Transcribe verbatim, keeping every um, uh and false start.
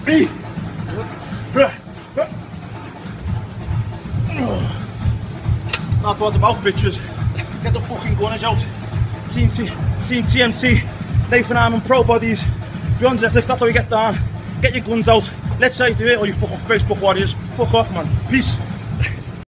Me. That's what it's about, bitches. Get the fucking gunners out. Team, T Team T M C, Nathan Arman Pro Bodies, Beyond Genetics, that's how we get down. Get your guns out. Let's say do it, or you fucking Facebook warriors. Fuck off, man. Peace.